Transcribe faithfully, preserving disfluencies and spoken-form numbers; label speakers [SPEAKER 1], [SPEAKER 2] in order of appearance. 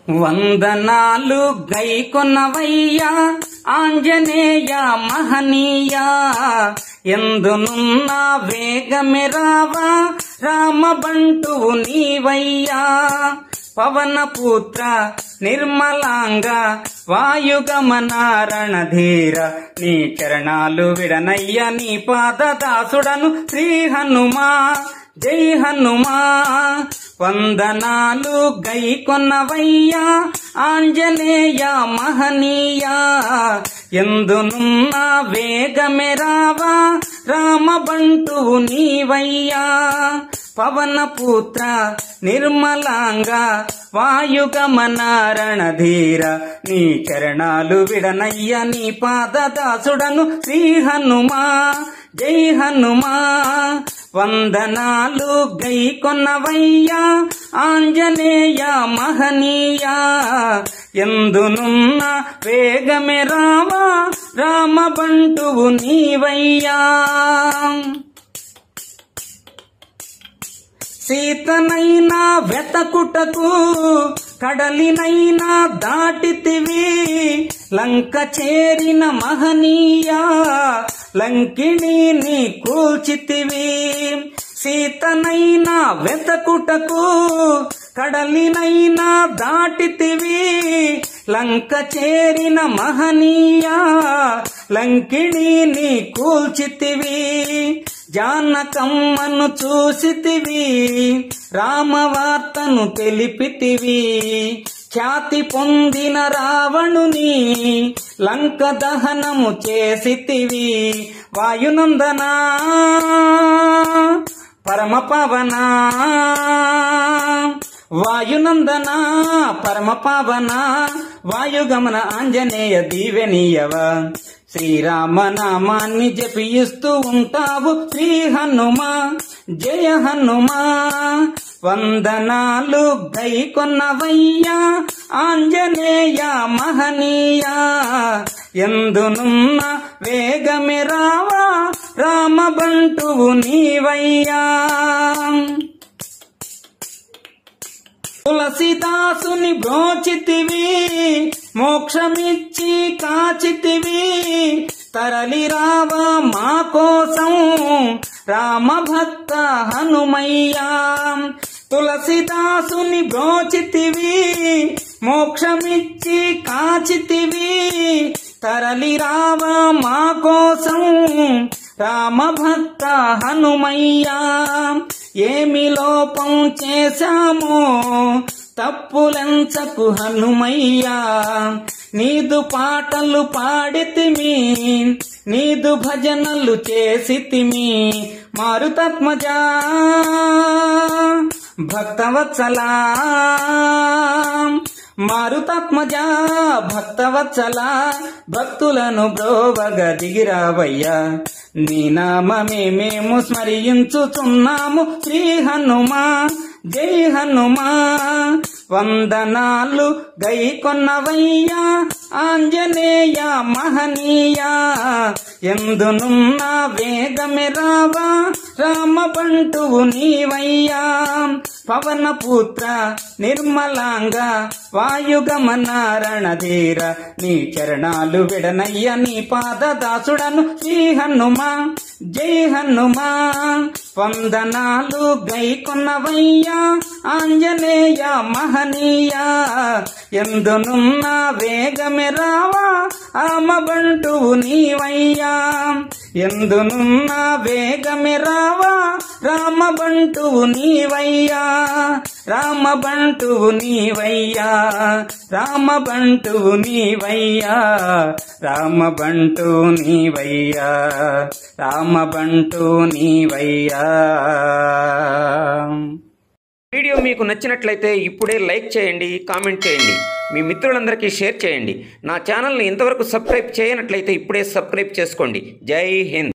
[SPEAKER 1] వందనాలు గైకొన్నవయ్యా ఆంజనేయ మహనీయ, ఎందునున్న వేగమెరావా రామబంటువు నీవయ్యా. పవనపుత్ర నిర్మలాంగ వాయుగమనారణధీర, నీ చరణాలు విడనయ్య నీ పాదదాసుడను శ్రీ హనుమా. జై హనుమా. వందనాలు గైకొన్నవయ్యా ఆంజనేయ మహనీయ, ఎందునున్న వేగమెరావా రామబంటువు నీవయ్యా. పవనపుత్ర నిర్మలాంగ వాయుగమనారణధీర, నీ చరణాలు విడనయ్య నీ పాదదాసుడను శ్రీ హనుమా. జై హనుమా. వందనాలు గైకొన్నవయ్యా ఆంజనేయ మహనీయ, ఎందునున్న వేగమెరావా రామబంటువు నీవయ్యా. సీతనైనా వెతకుటకు కడలినైనా దాటితివి, లంక చేరిన మహనీయ లంకిణిని కూల్చితివి. సీతనైనా వెతకుటకు కడలినైనా దాటితివి, లంక చేరిన మహనీయ లంకిణిని కూల్చితివి. జానకమ్మను చూసితివి, రామవార్తను తెలిపితివి. ఖ్యాతి పొందిన రావణుని లంక దహనము చేసితివి. వాయునందనా పరమ పవన, వాయునందనా పరమ పవన, వాయుగమన ఆంజనేయ దీవెనీయవ. శ్రీరామ నామాన్ని జపిస్తూ ఉంటావు శ్రీ హనుమా. జయ హనుమా. వందనాలు గైకొన్నవయ్యా ఆంజనేయ మహనీయ, ఎందునున్న వేగమెరావా రామబంటువు నీవయ్యా. తులసిదాసుని బ్రోచితివి, మోక్షమిచ్చి కాచితివి. తరలిరావా మా కోసం రామభక్త హనుమయ్యా. తులసిదాసుని బ్రోచితివి, మోక్షమిచ్చి కాచితివి. తరలిరావా మా కోసం రామభక్త హనుమయ్యా. ఏమి లోపం చేశామో తప్పులెంచకు హనుమయ్యా. నీదు పాటలు పాడితిమి, నీదు భజనలు చేసితిమి. మారుతాత్మజా భక్తవత్సలా, మారుతాత్మజా భక్తవత్సలా, భక్తులను బ్రోవగ దిగిరావయ్యా. నీ నామమే మేము స్మరించుచున్నాము శ్రీ హనుమా. జై హనుమా. వందనాలు గైకొన్నవయ్యా ఆంజనేయ మహనీయ, ఎందునున్న వేగమెరావా రామబంటువు నీవయ్యా. పవనపుత్ర నిర్మలాంగ వాయుగమనారణధీర, నీ చరణాలు విడనయ్య నీ పాదదాసుడను శ్రీ హనుమా. జై హనుమా. వందనాలు గైకొన్నవయ్యా ఆంజనేయ మహనీయ, ఎందునున్న వేగమెరావా రామబంటువు నీవయ్యా. ఎందునున్న వేగమెరావా రామబంటువు నీవయ్యా. రామబంటువు నీవయ్యా, రామబంటువు నీవయ్యా, రామబంటు నీవయ్యా, రామబంటు నీవయ్యా. వీడియో మీకు నచ్చినట్లయితే ఇప్పుడే లైక్ చేయండి, కామెంట్ చేయండి, మీ మిత్రులందరికీ షేర్ చేయండి. నా ఛానల్ని ఇంతవరకు సబ్స్క్రైబ్ చేయనట్లయితే ఇప్పుడే సబ్స్క్రైబ్ చేసుకోండి. జై హింద్.